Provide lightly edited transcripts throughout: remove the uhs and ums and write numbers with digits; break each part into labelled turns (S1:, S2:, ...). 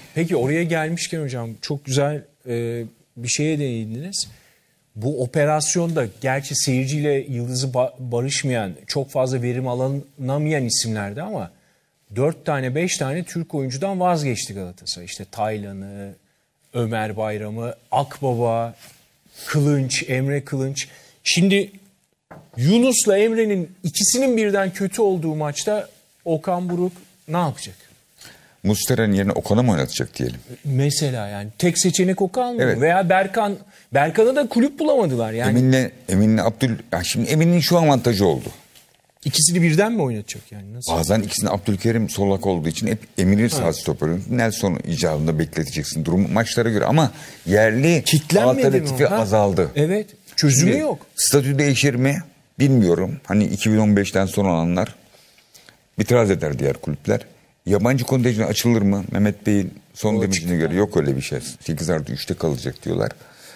S1: Peki oraya gelmişken hocam çok güzel bir şeye değindiniz. Bu operasyonda gerçi seyirciyle yıldızı barışmayan, çok fazla verim alınamayan isimlerdi ama 4 tane 5 tane Türk oyuncudan vazgeçti Galatasaray. İşte Taylan'ı, Ömer Bayram'ı, Akbaba, Kılınç, Emre Kılınç. Şimdi Yunus'la Emre'nin ikisinin birden kötü olduğu maçta Okan Buruk ne yapacak?
S2: Muslera'nın yerine Okan'ı mı oynatacak diyelim?
S1: Mesela yani tek seçenek Okan mı?
S2: Evet.
S1: Veya Berkan'a da kulüp bulamadılar yani.
S2: Şimdi Emin'in şu avantajı oldu.
S1: İkisini birden mi oynatacak yani? Nasıl?
S2: Bazen ikisini Abdülkerim solak olduğu için hep Emin'in sağ stopörü. Nelson icabında bekleteceksin durumu maçlara göre ama yerli alternatifi azaldı.
S1: Evet. Çözümü
S2: Şimdi,
S1: yok.
S2: Statü değişir mi? Bilmiyorum. Hani 2015'ten sonra olanlar itiraz eder diğer kulüpler. Yabancı kontenjan açılır mı? Mehmet Bey'in son demecine göre yok öyle bir şey. 8+3'te kalacak diyorlar.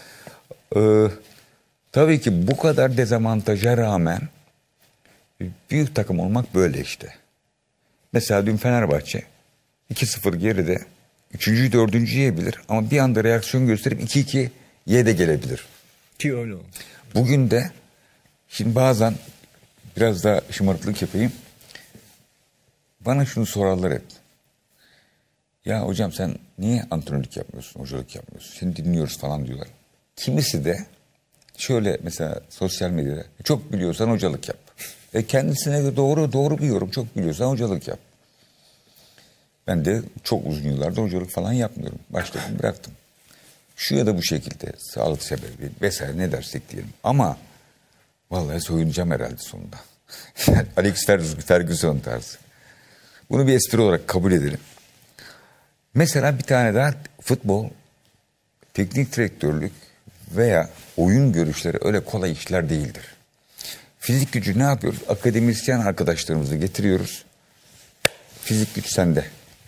S2: Tabii ki bu kadar dezavantaja rağmen büyük takım olmak böyle işte. Mesela dün Fenerbahçe 2-0 geride 3. 4. yiyebilir ama bir anda reaksiyon gösterip 2-2'ye de gelebilir.
S1: Ki öyle oldu.
S2: Bugün de şimdi bazen biraz daha şımarıklık yapayım. Bana şunu sorarlar hep. Ya hocam sen niye antrenörlük yapmıyorsun, hocalık yapmıyorsun? Seni dinliyoruz falan diyorlar. Kimisi de şöyle mesela sosyal medyada çok biliyorsan hocalık yap. Kendisine de doğru bir yorum. Çok biliyorsan hocalık yap. Ben de çok uzun yıllardır hocalık falan yapmıyorum. Başladım bıraktım. Şu ya da bu şekilde sağlık sebebi vesaire ne dersek diyelim. Ama vallahi soyunacağım herhalde sonunda. Alex Ferguson tarzı. Bunu bir espri olarak kabul edelim. Mesela bir tane daha futbol, teknik direktörlük veya oyun görüşleri öyle kolay işler değildir. Fizik gücü ne yapıyoruz? Akademisyen arkadaşlarımızı getiriyoruz. Fizik güç sende.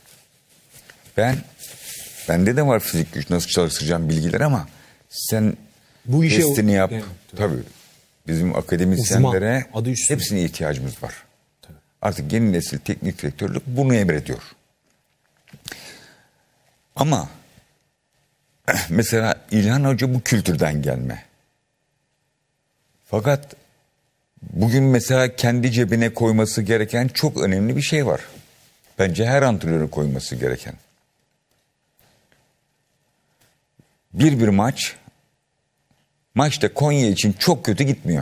S2: Bende de var fizik güç, nasıl çalıştıracağım bilgiler ama sen bu işe testini yap. Evet, tabii. Bizim akademisyenlere hepsine ihtiyacımız var. Tabii. Artık yeni nesil teknik direktörlük bunu emrediyor. Ama mesela İlhan Hoca bu kültürden gelme. Fakat bugün mesela kendi cebine koyması gereken çok önemli bir şey var. Bence her antrenörün koyması gereken. Bir maçta Konya için çok kötü gitmiyor.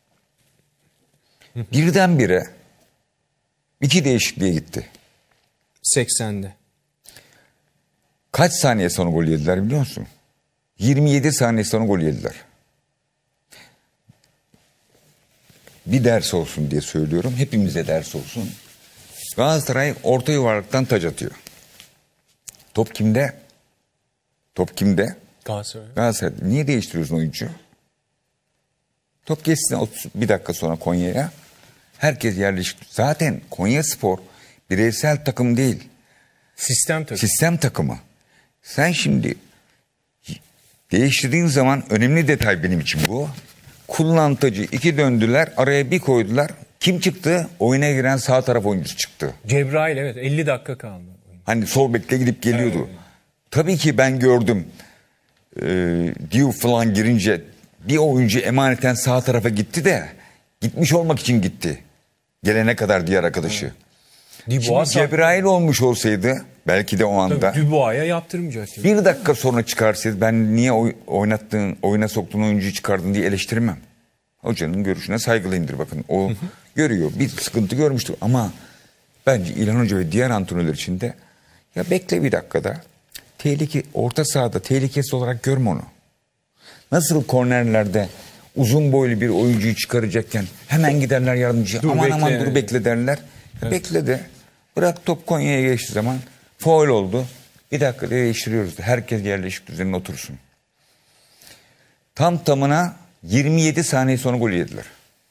S2: Birdenbire 2 değişikliğe gitti.
S1: 80'de.
S2: Kaç saniye sonra gol yediler biliyor musun? 27 saniye sonra gol yediler. Bir ders olsun diye söylüyorum. Hepimize ders olsun. Galatasaray orta yuvarlaktan taç atıyor. Top kimde? Galatasaray. Niye değiştiriyorsun oyuncu? Top geçsin bir dakika sonra Konya'ya. Herkes yerleşik. Zaten Konyaspor bireysel takım değil. Sistem takımı. Sen şimdi değiştirdiğin zaman önemli detay benim için bu. Kullanıcı 2 döndüler, araya bir koydular. Kim çıktı? Oyuna giren sağ taraf oyuncusu çıktı.
S1: Cebrail, evet, 50 dakika kaldı.
S2: Hani sol bekle gidip geliyordu. Evet. Tabii ki ben gördüm. Diouf falan girince bir oyuncu emaneten sağ tarafa gitti de gitmiş olmak için gitti. Gelene kadar diğer arkadaşı. Evet. Şimdi Cebrail olmuş olsaydı belki de o anda.
S1: Dubois'a yaptırmayacak.
S2: Bir dakika sonra çıkarsaydı ben niye oyuna soktuğun oyuncuyu çıkardın diye eleştirmem. Hocanın görüşüne saygılıyımdır bakın. O görüyor. Bir sıkıntı görmüştür ama bence İlhan Hoca ve diğer antrenörler için de ya bekle bir dakikada. Orta sahada tehlikesi olarak görme onu. Nasıl kornerlerde uzun boylu bir oyuncuyu çıkaracakken hemen giderler yardımcı. Aman dur bekle derler. Evet. Bekle de bırak top Konya'ya geçtiği zaman faul oldu. Bir dakika değiştiriyoruz. Herkes yerleşik düzenine otursun. Tam tamına 27 saniye sonra gol yediler.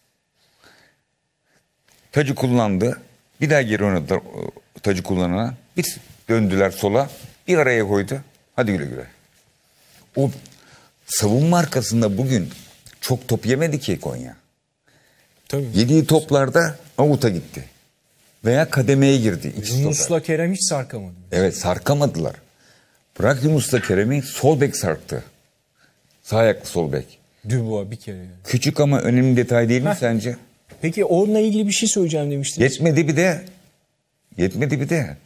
S2: Tacı kullandı. Bir daha geri oynadılar tacı kullanana. Bir döndüler sola. Bir araya koydu. Hadi güle güle. O savunma arkasında bugün çok top yemedi ki Konya.
S1: Tabii.
S2: Yediği toplarda avuta gitti. Veya kademeye girdi.
S1: Yunus'la Kerem hiç sarkamadı.
S2: Evet, sarkamadılar. Bırak Yunus'la Kerem'i, sol bek sarktı. Sağ ayaklı sol bek.
S1: Dubois bir kere yani.
S2: Küçük ama önemli detay değil mi sence?
S1: Peki onunla ilgili bir şey söyleyeceğim demiştiniz.
S2: Yetmedi bir de.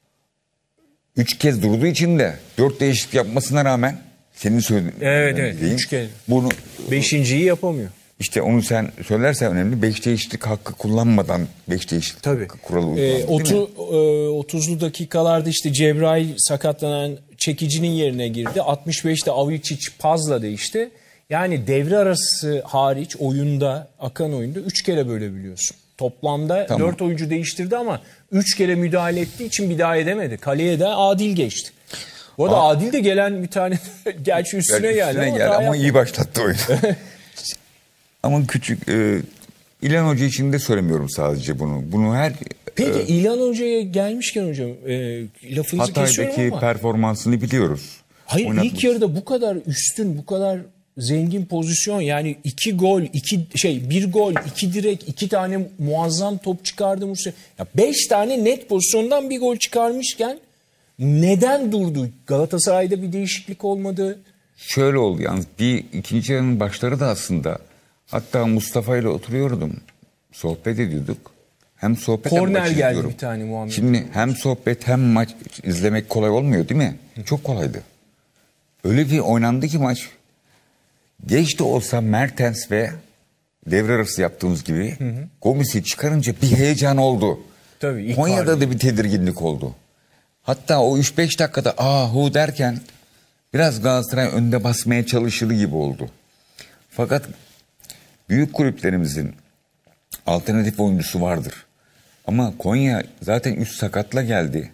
S2: 3 kez durduğu için de 4 değişiklik yapmasına rağmen senin söylediğin.
S1: Evet. 3 kez.
S2: Bunu
S1: 5.'yi yapamıyor.
S2: işte onu sen söylersen önemli. 5 değişiklik hakkı kullanmadan 5 değişiklik
S1: Tabii.
S2: hakkı kuralı uygulandı, değil mi?
S1: 30'lu dakikalarda işte Cebrail sakatlanan çekicinin yerine girdi. 65'te Avicic Paz'la değişti. Yani devre arası hariç oyunda, akan oyunda 3 kere bölebiliyorsun. Toplamda
S2: Tamam.
S1: 4 oyuncu değiştirdi ama 3 kere müdahale ettiği için bir daha edemedi. Kaleye de Adil geçti. Bu arada Adil de gelen bir tane gerçi üstüne geldi
S2: ama iyi başlattı oyunu. Ama küçük İlhan Hoca için de söylemiyorum sadece bunu. Bunu her
S1: Peki İlhan Hoca'ya gelmişken hocam lafınızı kesiyorum
S2: Hatay'daki
S1: ama.
S2: performansını biliyoruz.
S1: Hayır
S2: Oynatmış.
S1: ilk yarıda bu kadar üstün, bu kadar zengin pozisyon yani 2 gol, 1 gol, 2 direk, 2 tane muazzam top çıkardı Musa. Ya 5 tane net pozisyondan bir gol çıkarmışken neden durdu? Galatasaray'da bir değişiklik olmadı.
S2: Şöyle oldu yalnız ikinci yarının başları da aslında hatta Mustafa ile oturuyordum. Sohbet ediyorduk. Hem sohbet hem
S1: Korner
S2: maç
S1: geldi
S2: izliyorum.
S1: bir tane Muhammed.
S2: Şimdi hem sohbet hem maç izlemek kolay olmuyor değil mi? Çok kolaydı. Öyle bir oynandı ki maç. Geç de olsa Mertens ve devre arası yaptığımız gibi Gomis'i çıkarınca bir heyecan oldu.
S1: Tabii, ilk
S2: Konya'da
S1: vardı.
S2: da bir tedirginlik oldu. Hatta o 3-5 dakikada hu derken biraz Galatasaray önde basmaya çalışır gibi oldu. Fakat büyük kulüplerimizin alternatif oyuncusu vardır. Ama Konya zaten üst sakatla geldi.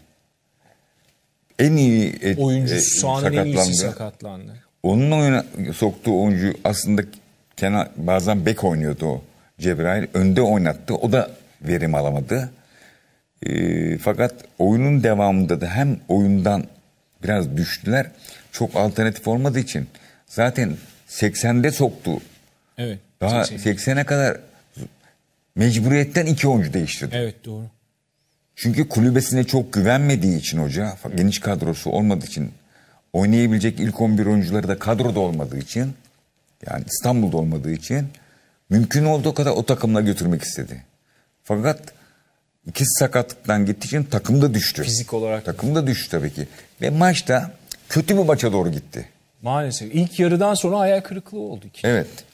S2: En iyi
S1: Oyuncusu sahanın en iyisi
S2: sakatlandı.
S1: sakatlandı.
S2: Onun oyuna soktuğu oyuncu aslında bazen bek oynuyordu o. Cebrail önde oynattı. O da verim alamadı. Fakat oyunun devamında da hem oyundan biraz düştüler. Çok alternatif olmadığı için zaten 80'de soktu.
S1: Evet.
S2: Daha
S1: 80.
S2: 80'e kadar mecburiyetten 2 oyuncu değiştirdi.
S1: Evet doğru.
S2: Çünkü kulübesine çok güvenmediği için hoca, geniş kadrosu olmadığı için, oynayabilecek ilk 11 oyuncuları da kadroda olmadığı için, yani İstanbul'da olmadığı için mümkün olduğu kadar o takımla götürmek istedi. Fakat ikisi sakatlıktan gittiği için takım da düştü.
S1: Fizik olarak.
S2: Takım da düştü tabii ki. Ve maçta kötü bir maça doğru gitti.
S1: Maalesef. İlk yarıdan sonra hayal kırıklığı oldu.
S2: Evet.